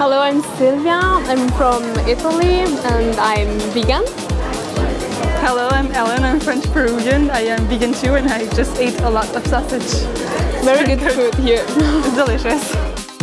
Hello, I'm Silvia. I'm from Italy and I'm vegan. Hello, I'm Ellen. I'm French Peruvian. I am vegan too and I just ate a lot of sausage. Very good food here. It's delicious.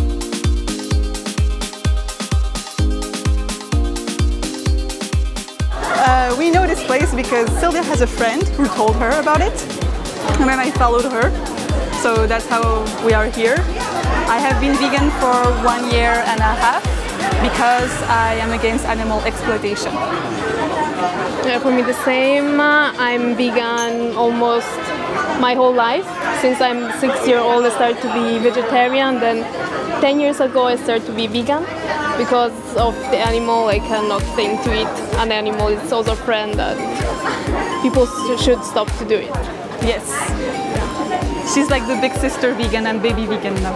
We know this place because Silvia has a friend who told her about it, and then I followed her. So that's how we are here. I have been vegan for 1 year and a half because I am against animal exploitation. Yeah, for me the same. I'm vegan almost my whole life. Since I'm 6 years old, I started to be vegetarian. Then 10 years ago, I started to be vegan because of the animal. I cannot think to eat an animal. It's also a friend that people should stop to do it. Yes. She's like the big sister vegan and baby vegan now.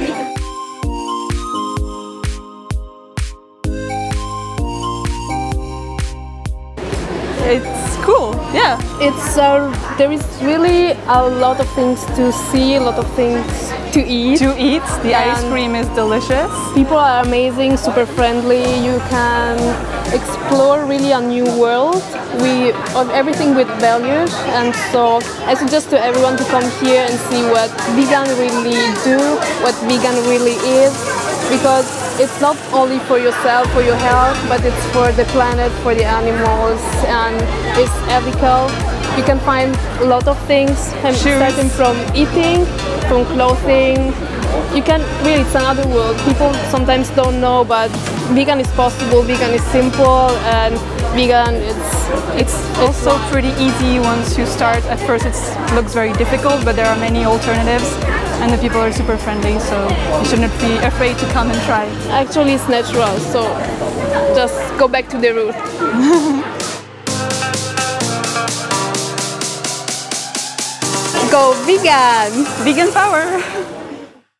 It's cool, yeah. There is really a lot of things to see, a lot of things to eat. The ice cream is delicious. People are amazing, super friendly. You can explore really a new world. We of everything with values, and so I suggest to everyone to come here and see what vegan really do, what vegan really is, because it's not only for yourself, for your health, but it's for the planet, for the animals, and it's ethical. You can find a lot of things, starting from eating, from clothing. You can really, it's another world. People sometimes don't know, but vegan is possible, vegan is simple, and vegan, it's also pretty easy once you start. At first it looks very difficult, but there are many alternatives and the people are super friendly, so you shouldn't be afraid to come and try. Actually, it's natural, so just go back to the root. Go vegan! Vegan power!